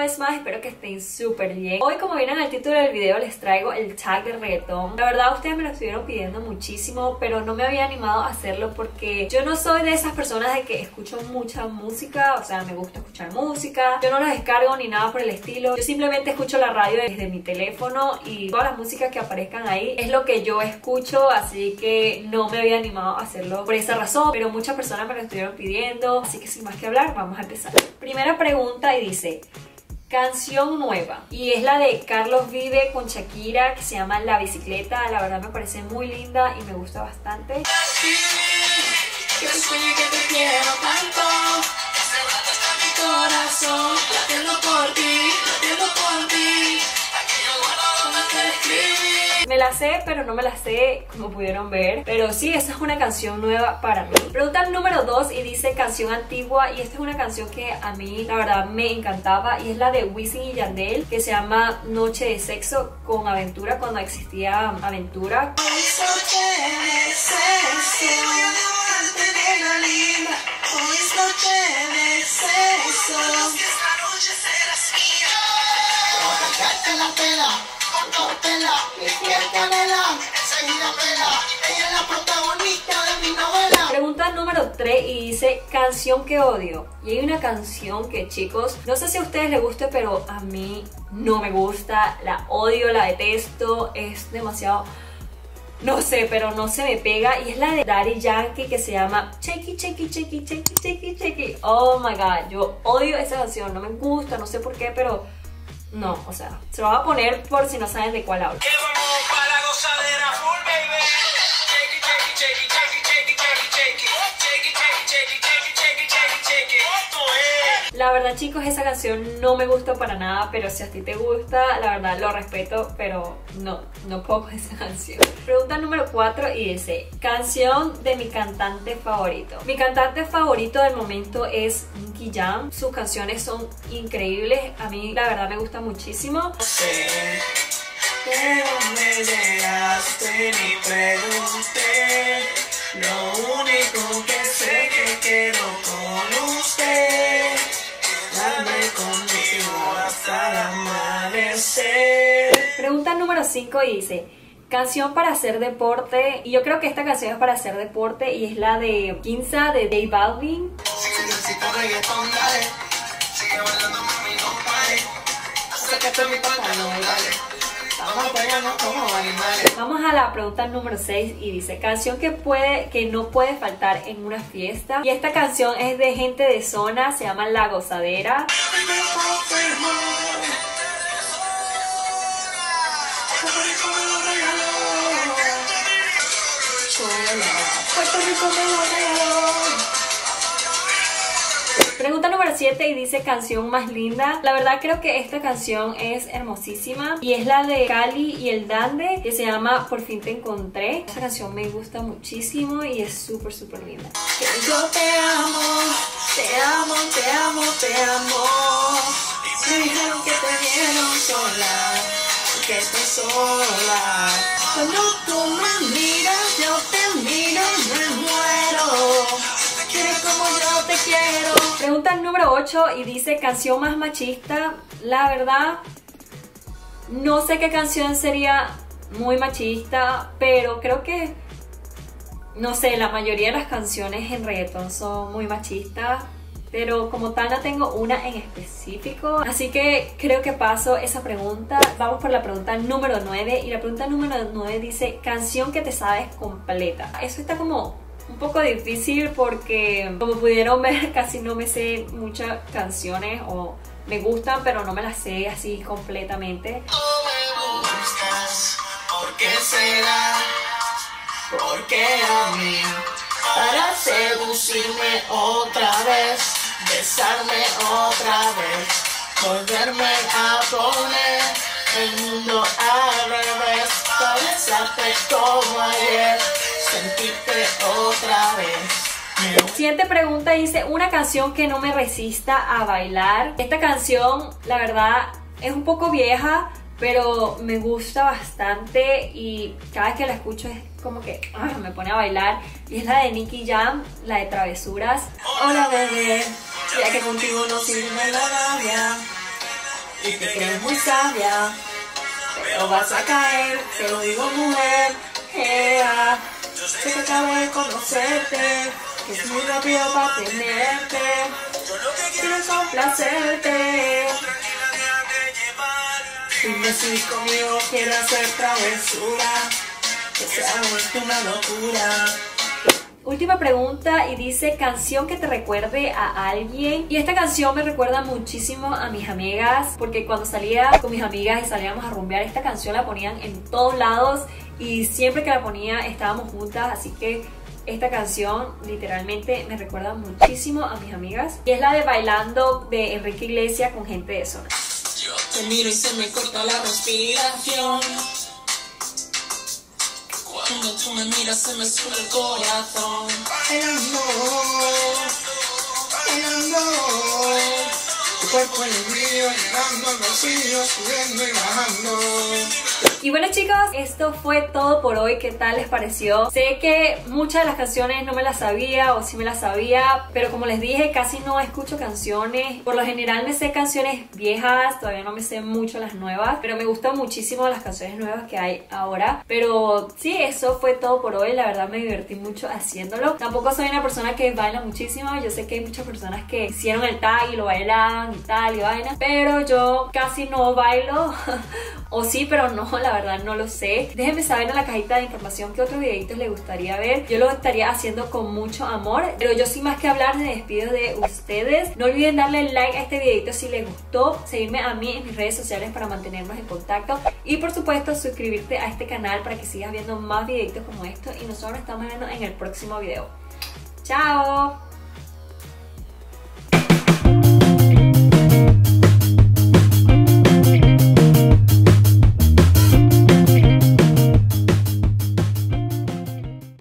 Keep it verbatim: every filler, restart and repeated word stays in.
vez más, espero que estén súper bien. Hoy, como vieron en el título del video, les traigo el tag de reggaetón. La verdad, ustedes me lo estuvieron pidiendo muchísimo, pero no me había animado a hacerlo porque yo no soy de esas personas de que escucho mucha música. O sea, me gusta escuchar música, yo no los descargo ni nada por el estilo. Yo simplemente escucho la radio desde mi teléfono y todas las músicas que aparezcan ahí es lo que yo escucho, así que no me había animado a hacerlo por esa razón, pero muchas personas me lo estuvieron pidiendo, así que sin más que hablar, vamos a empezar. Primera pregunta y dice: canción nueva, y es la de Carlos Vive con Shakira, que se llama La Bicicleta. La verdad me parece muy linda y me gusta bastante. Que te sueño que te quiero tanto, hace rato está mi corazón, latiendo por ti, latiendo por ti, aquí yo guardo donde te escribí. Me la sé, pero no me la sé, como pudieron ver. Pero sí, esa es una canción nueva para mí. Pregunta número dos y dice canción antigua. Y esta es una canción que a mí, la verdad, me encantaba. Y es la de Wisin y Yandel, que se llama Noche de Sexo con Aventura, cuando existía Aventura. Hoy es noche de sexo, voy a devorarte, nena linda. Hoy es noche de sexo, esta noche serás mía. Voy a sacarte la pela, cortártela, izquiértela, enseguida pela. Ella es la protagonista de mi novela. Pregunta número tres y dice canción que odio. Y hay una canción que, chicos, no sé si a ustedes les guste, pero a mí no me gusta. La odio, la detesto, es demasiado... no sé, pero no se me pega. Y es la de Daddy Yankee, que se llama Checky, Checky, Checky, Checky, Checky, Checky. Oh my god, yo odio esa canción. No me gusta, no sé por qué, pero no, o sea, se lo voy a poner por si no saben de cuál hablo. Que vamos para la gozadera full, baby. Checky, checky, checky, checky, checky, checky, checky. Checky, checky, checky, checky, checky, checky, checky. Esto es. La verdad, chicos, esa canción no me gusta para nada, pero si a ti te gusta, la verdad lo respeto, pero no, no pongo esa canción. Pregunta número cuatro y dice canción de mi cantante favorito. Mi cantante favorito del momento es Nicky Jam. Sus canciones son increíbles, a mí la verdad me gusta muchísimo. No sé de dónde llegaste ni pregunté. Lo único que sé que quiero con usted, darme conmigo hasta el amanecer. Pregunta número cinco y dice canción para hacer deporte. Y yo creo que esta canción es para hacer deporte y es la de Ginza de J Balvin. Si necesitas reggaetón, dale. Sigue bailando, mami, no pare. Acércate a mi pantalón, dale. Vamos a pegarnos como animales. Vamos a la pregunta número seis y dice canción que puede que no puede faltar en una fiesta. Y esta canción es de Gente de Zona, se llama La Gozadera. Puerto Rico me lo regaló. Pregunta número siete y dice canción más linda. La verdad creo que esta canción es hermosísima y es la de Cali y el Dande, que se llama Por Fin Te Encontré. Esta canción me gusta muchísimo y es súper súper linda. Que yo te amo, te amo, te amo, te amo. Me dijeron que te vieron sola, que estoy sola. Cuando tú me miras, yo te miro y me muero. Quieres como yo te quiero. Pregunta número ocho y dice canción más machista. La verdad, no sé qué canción sería muy machista, pero creo que, no sé, la mayoría de las canciones en reggaetón son muy machistas, pero como tal no tengo una en específico, así que creo que paso esa pregunta. Vamos por la pregunta número nueve y la pregunta número nueve dice canción que te sabes completa. Eso está como un poco difícil porque, como pudieron ver, casi no me sé muchas canciones, o me gustan pero no me las sé así completamente. Tú me buscas, ¿por qué será? ¿Por qué a mí? Para seducirme otra vez, besarme otra vez, volverme a poner el mundo al revés, para besarte como ayer, sentirte otra vez. Siguiente pregunta dice una canción que no me resista a bailar. Esta canción, la verdad, es un poco vieja, pero me gusta bastante y cada vez que la escucho es como que ah, me pone a bailar. Y es la de Nicky Jam, la de Travesuras. Hola bebé, ya que contigo no sirve la rabia, y te crees muy sabia, pero vas a caer, te lo digo mujer. Yeah. Sé que acabo de conocerte, que es muy rápido para tenerte, quiero complacerte. Dime si conmigo quieres hacer travesura, que se ha vuelto una locura. Última pregunta y dice canción que te recuerde a alguien. Y esta canción me recuerda muchísimo a mis amigas, porque cuando salía con mis amigas y salíamos a rumbear, esta canción la ponían en todos lados y siempre que la ponía estábamos juntas, así que esta canción literalmente me recuerda muchísimo a mis amigas. Y es la de Bailando de Enrique Iglesias con Gente de Zona. Te miro y se me corta la respiración. Cuando tú me miras se me sube el corazón. El amor, el amor, tu cuerpo en el mío, llegando al vacío, subiendo y bajando. Y bueno chicos, esto fue todo por hoy. ¿Qué tal les pareció? Sé que muchas de las canciones no me las sabía o sí me las sabía, pero como les dije, casi no escucho canciones. Por lo general me sé canciones viejas, todavía no me sé mucho las nuevas, pero me gustan muchísimo las canciones nuevas que hay ahora. Pero sí, eso fue todo por hoy. La verdad me divertí mucho haciéndolo. Tampoco soy una persona que baila muchísimo. Yo sé que hay muchas personas que hicieron el tag y lo bailan y tal y vaina, pero yo casi no bailo. O sí, pero no, la verdad no lo sé. Déjenme saber en la cajita de información qué otros videitos les gustaría ver. Yo lo estaría haciendo con mucho amor, pero yo sin más que hablar me despido de ustedes. No olviden darle like a este videito si les gustó, seguirme a mí en mis redes sociales para mantenernos en contacto y por supuesto suscribirte a este canal para que sigas viendo más videitos como estos y nosotros nos estamos viendo en el próximo video. ¡Chao!